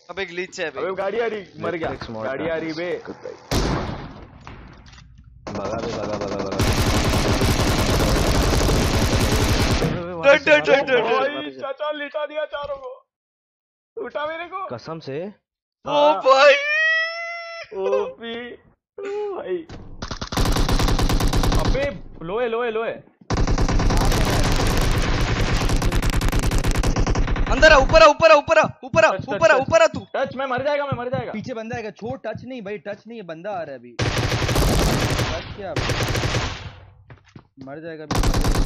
अबे ग्लिच है बे। अबे गाड़ी आ रही, मर गया। गाड़ी आ रही बे। भगा बे, भगा भगा भगा। चाचा लिटा दिया चारों को। उठा मेरे को कसम से। ओ भाई ओपी भाई। अबे लोए लोए लोए अंदर आ, ऊपर आ, ऊपर आ, ऊपर आ, ऊपर आ, ऊपर आ, ऊपर आ तू। टच मैं मर जाएगा, मैं मर जाएगा। पीछे बंदा आएगा, छोड़। टच नहीं भाई, टच नहीं है, बंदा आ रहा है अभी। टच क्या मर जाएगा अभी।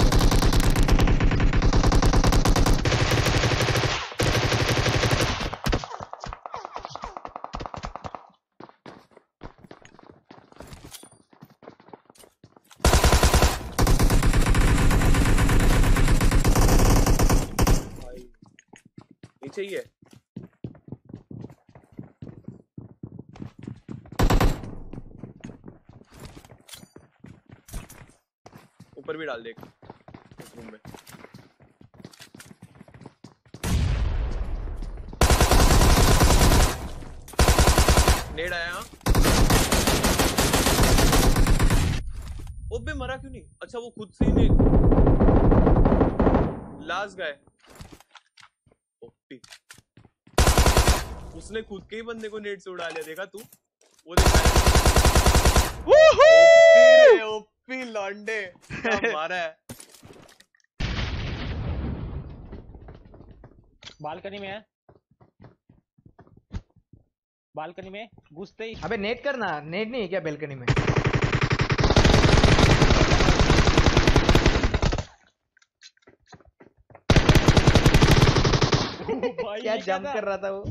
नीचे ही है। ऊपर भी डाल दे इस रूम में। नेड आया। ओबे मरा क्यों नहीं? अच्छा वो खुद से ही नहीं। लास्ट गए। उसने खुद के ही बंदे को नेट से उड़ा लिया, देखा तू? वो देखा ओपी लॉन्डे क्या मारा है। बालकनी में है, बालकनी में घुसते ही। अबे नेट करना, नेट नहीं है क्या बालकनी में? क्या जंप कर रहा था वो।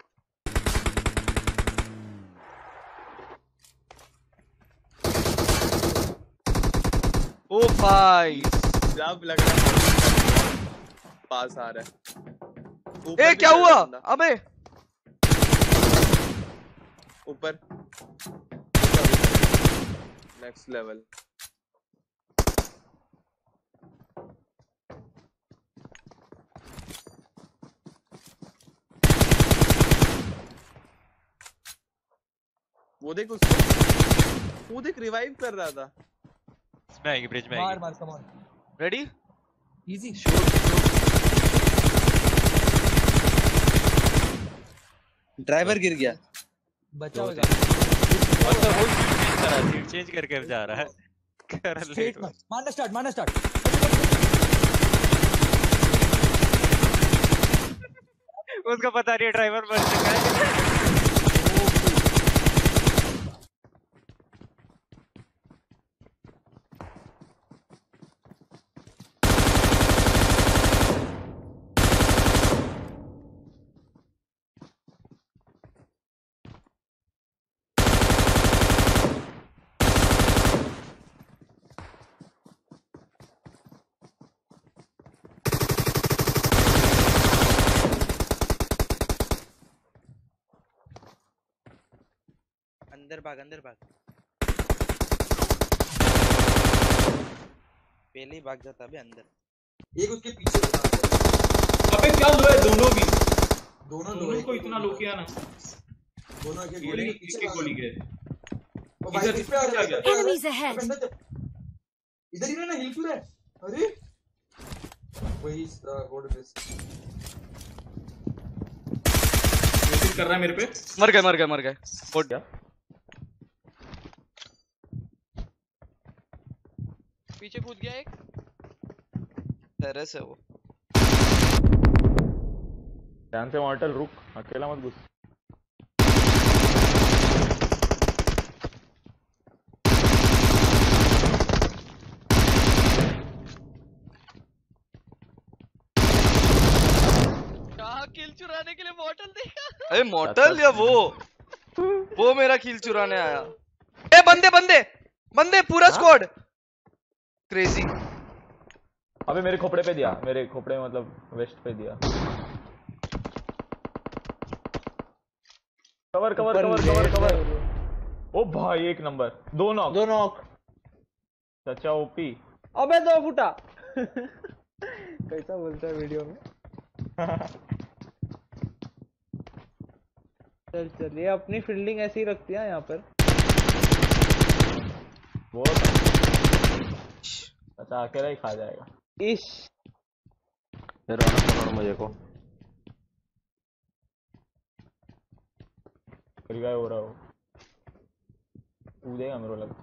ओ भाई जब लग रहा है पास आ रहा है। ए क्या हुआ? अबे ऊपर नेक्स्ट लेवल। वो देख उसको, वो देख रिवाइव कर रहा था। इसमें आएगी, ब्रिज में आएगी। मार come on. Ready easy. Driver गिर गया। बचा होगा। अच्छा वो सीट चेंज करके जा रहा है। कर लेट मारना स्टार्ट, मारना स्टार्ट। उसका पता नहीं है ड्राइवर मर चुका है। अंदर भाग, अंदर भाग। पहले ही भाग जाता अबे अंदर। एक उसके पीछे। अबे क्या लो है दोनों भी? दोनों को इतना लो किया ना। दोनों के गोली पीछे गोली गए। ओ भाई इस पे आ गया। Enemies ahead. इधर ही ना, हिल क्यों रहा है? अरे वही रोड पे कर रहा है मेरे पे। मर गए मर गए मर गए। फोड़ गया। पीछे कूद गया एक। टेरेस है वो। ध्यान से मॉर्टल, रुक, अकेला मत घुस। कहाँ किल चुराने के लिए मॉर्टल देखा? अरे मॉर्टल या वो मेरा किल चुराने आया। ए बंदे बंदे बंदे, पूरा स्क्वाड क्रेजी। अबे मेरे खोपड़े पे दिया, मेरे खोपड़े मतलब वेस्ट पे दिया। Cover cover cover cover cover. ओ भाई एक नंबर। दो नॉक। चाचा ओपी। अबे 2 फुटा। कैसा बोलता है वीडियो में। चल चल, ये अपनी फील्डिंग ऐसी ही रखती है यहाँ पर। वो अच्छा अकेला ही खा जाएगा। इश फिर रोना मुझे को रिवाइव हो रहा हो, कूदेगा मेरे को लगा।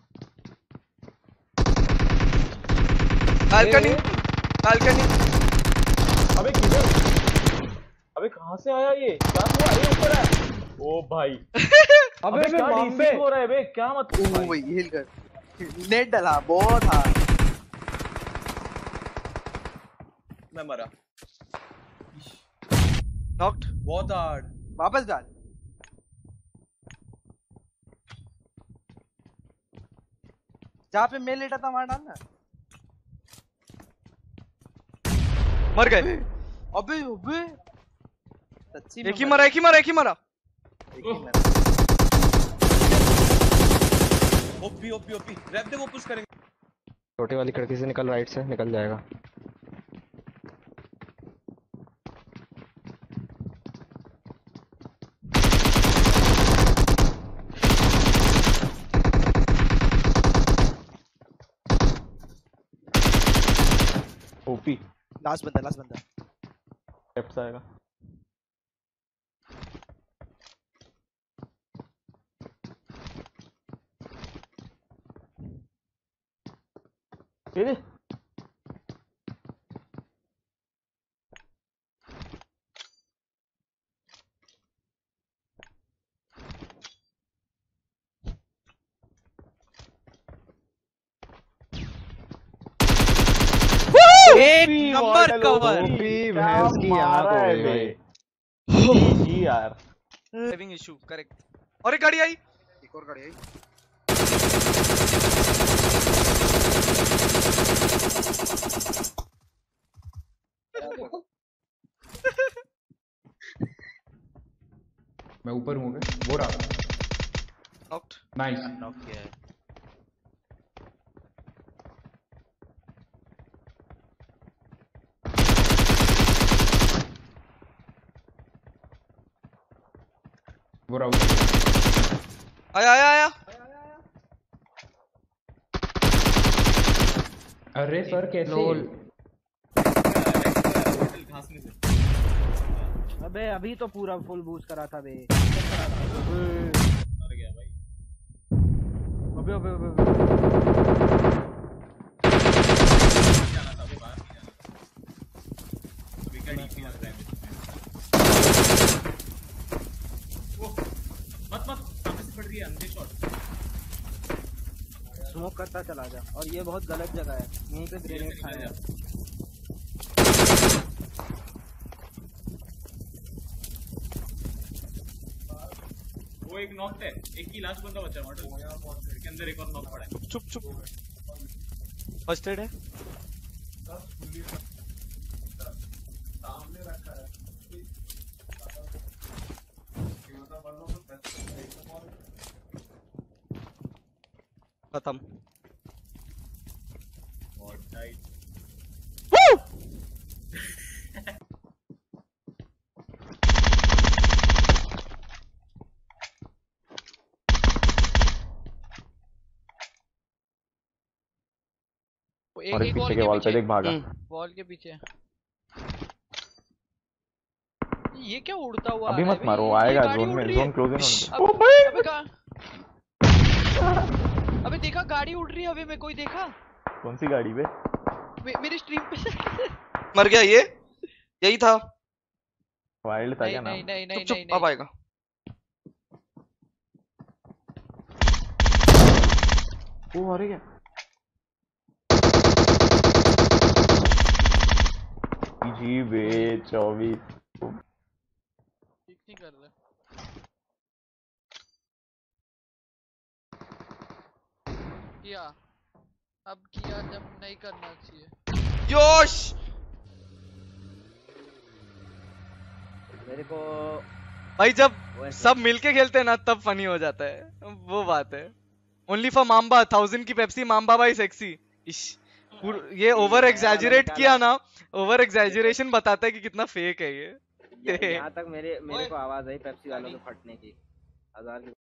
Balcony balcony. अबे किधर, अबे कहाँ से आया ये, क्या हुआ, ये ऊपर है। ओ भाई अबे क्या बॉम्बे डीसी हो रहा है बे, क्या मत ओ भाई हिल कर नेट डला बहुत था। मैं मरा, नॉक्ड। बहुत हार्ड। वापस डाल। जहाँ पे मैं लेटा था वहां डालना। मर गए। अबे अबे सच्ची में एक ही मरा एक ही मरा एक ही मरा। ओपी ओपी ओपी रैप दे, वो पुश करेंगे। छोटी वाली खिड़की से निकल, राइट से निकल जाएगा। ओपी लास्ट बंदा लेफ्ट से आएगा। ये एक नंबर कवर। भैंस की आंख हो गई भाई। जी यार ड्राइविंग इशू करेक्ट। और एक गाड़ी आई, एक और गाड़ी आई। मैं ऊपर हूँ, वो रहा। नॉक्ड। नाइस। नॉक किया है। वो रहा। आया आया आया। अरे सर कैसे? अबे अभी तो पूरा फुल बूस्ट करा था बे। मर गया भाई। अबे अबे अबे जाना था, अभी बाहर नहीं जाना। अभी क्या डीपी लग रहा है मुझे। ओह, मत सामने से पड़ रही है अंधे शॉट। स्मोक करता चला जा, और ये बहुत गलत जगह है, यहीं पे ग्रेनेड खाया। वो एक नॉक है, एक ही लास्ट बंदा बचा मॉडल के अंदर, एक और नॉक पड़ा है। चुप चुप। फर्स्ट एड है। सामने रखा है। खत्म। बहुत टाइट। और एक पीछे के वॉल पे देख भागा। वॉल के पीछे। ये क्या उड़ता हुआ अभी आ रहा मत है मारो, बे? ये आएगा गाड़ी जोन उड़ में, रही है। जोन क्लोज इन अब- होने दे। अबे कहाँ? अबे देखा गाड़ी उड़ रही है हवे में, कोई देखा? कौन सी गाड़ी पे? मेरी स्ट्रीम पे। मर गया ये, यही था। वाइल्ड था नहीं क्या नहीं नाम? नहीं नहीं चुप नहीं चुप, अब आएगा। ओ अरे क्या जी बे 24 ठीक नहीं कर रहा। किया, अब किया जब नहीं करना चाहिए। जोश। मेरे को भाई जब सब मिलके खेलते हैं ना तब फनी हो जाता है, वो बात है। ओनली फॉर माम्बा 1000 की पेप्सी, माम्बा भाई सेक्सी। इश ये ओवर एग्जैजरेट किया ना, ओवर एग्जैजरेशन बताता है कि कितना फेक है ये। सकते हैं। यहाँ तक मेरे को आवाज आई पेप्सी वालों के फटने की। 1000 की